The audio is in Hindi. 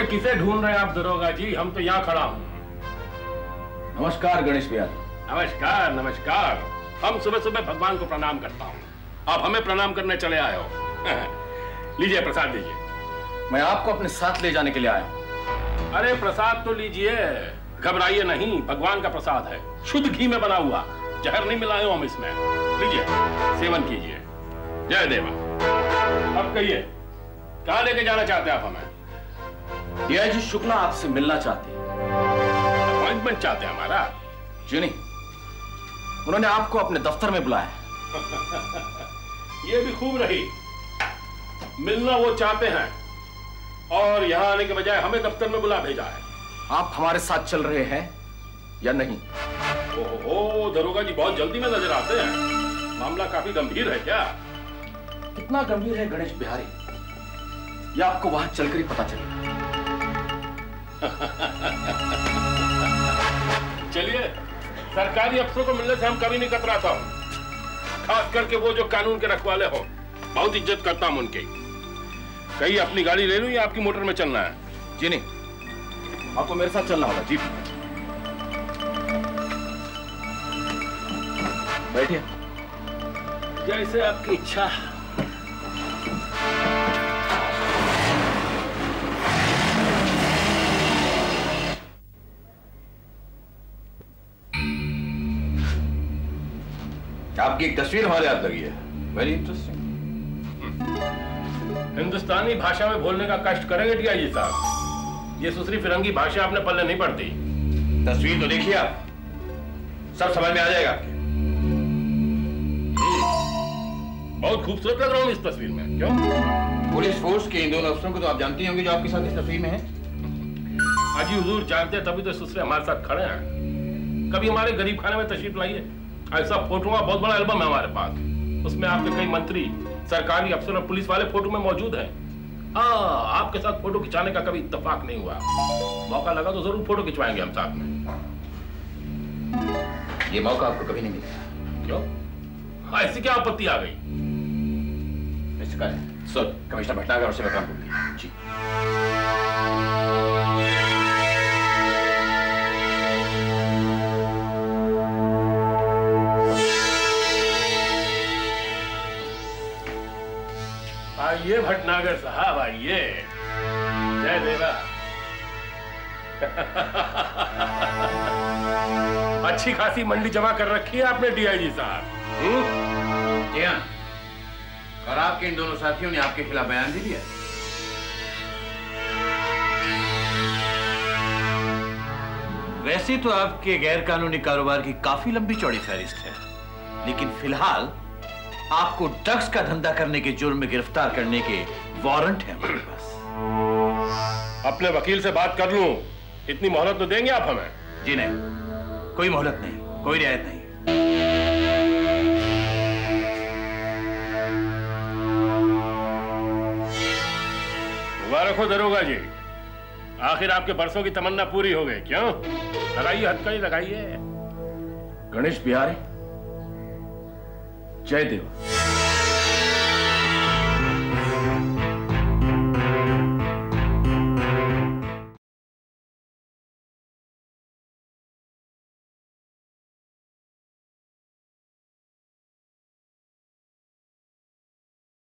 किसे ढूंढ रहे हैं आप दरोगा जी? हम तो यहाँ खड़ा हूँ। नमस्कार गणेश भैया। नमस्कार नमस्कार। हम सुबह सुबह भगवान को प्रणाम करता हूँ, आप हमें प्रणाम करने चले आए हो। लीजिए प्रसाद लीजिए। मैं आपको अपने साथ ले जाने के लिए आया हूँ। अरे प्रसाद तो लीजिए, घबराइए नहीं, भगवान का प्रसाद है, शुद्ध घी में बना हुआ, जहर नहीं मिलाए हो हम इसमें। लीजिए सेवन कीजिए। जय देवा। अब कहिए कहाँ लेके जाना चाहते हैं आप हमें? डीआई जी शुक्ला आपसे मिलना चाहते हैं। अपॉइंटमेंट चाहते हैं हमारा? जी नहीं, उन्होंने आपको अपने दफ्तर में बुलाया। ये भी खूब रही, मिलना वो चाहते हैं और यहाँ आने के बजाय हमें दफ्तर में बुला भेजा है। आप हमारे साथ चल रहे हैं या नहीं? ओहो दरोगा जी बहुत जल्दी में नजर आते हैं, मामला काफी गंभीर है क्या? कितना गंभीर है गणेश बिहारी, ये आपको वहां चलकर ही पता चलेगा। चलिए, सरकारी अफसरों को मिलने से हम कभी नहीं कतराता हूं, खास करके वो जो कानून के रखवाले हो, बहुत इज्जत करता हूं उनकी। कहीं अपनी गाड़ी ले लूं या आपकी मोटर में चलना है? जी नहीं, आपको मेरे साथ चलना होगा। जी बैठिए। जैसे आपकी इच्छा। आपकी एक तस्वीर हमारे हाथ लगी है, वेरी इंटरेस्टिंग। हिंदुस्तानी भाषा में बोलने का कष्ट करेंगे डीआईजी साहब, ये सुसरी फिरंगी भाषा अपने पल्ले नहीं पड़ती। तस्वीर तो देखिए आप, सब समझ में आ जाएगा आपके। बहुत खूबसूरत लग रहा हूँ इस तस्वीर में। क्यों? पुलिस फोर्स के इन दोनों अफसरों को तो आप जानती होंगे जो आपके साथ इस तस्वीर में है। हाजी हुजूर जानते हैं तभी तो सुसरे हमारे साथ खड़े हैं। कभी हमारे गरीब खाने में तशरीफ लाइए, ऐसा फोटो का बहुत बड़ा एल्बम है हमारे पास, उसमें आपके कई मंत्री, सरकारी अफसर और पुलिस वाले फोटो में मौजूद हैं। हाँ, आपके साथ फोटो खिंचाने का कभी इत्तेफाक नहीं हुआ, मौका लगा तो जरूर फोटो खिंचवाएंगे हम साथ में। ये मौका आपको कभी नहीं मिलेगा। क्यों? हाँ, ऐसी क्या आपत्ति आ गई? मिस्टर सर, कमिश्नर भटनागर और से मैं काम करूंगी। जी आइए भटनागर साहब आइए। जय देवा। अच्छी खासी मंडी जमा कर रखी है आपने डीआईजी साहब। जी हाँ, और आपके इन दोनों साथियों ने आपके खिलाफ बयान भी दिया। वैसे तो आपके गैर कानूनी कारोबार की काफी लंबी चौड़ी फहरिस्त है, लेकिन फिलहाल आपको ड्रग्स का धंधा करने के जुर्म में गिरफ्तार करने के वारंट है हमारे पास। अपने वकील से बात कर लूं, इतनी मोहलत तो देंगे आप हमें? जी नहीं, कोई मोहलत नहीं, कोई रियायत नहीं। मुबारक हो दरोगा जी, आखिर आपके बरसों की तमन्ना पूरी हो गई। क्यों? लगाइए हथकड़ी लगाइए। गणेश बिहारी, जय देवा।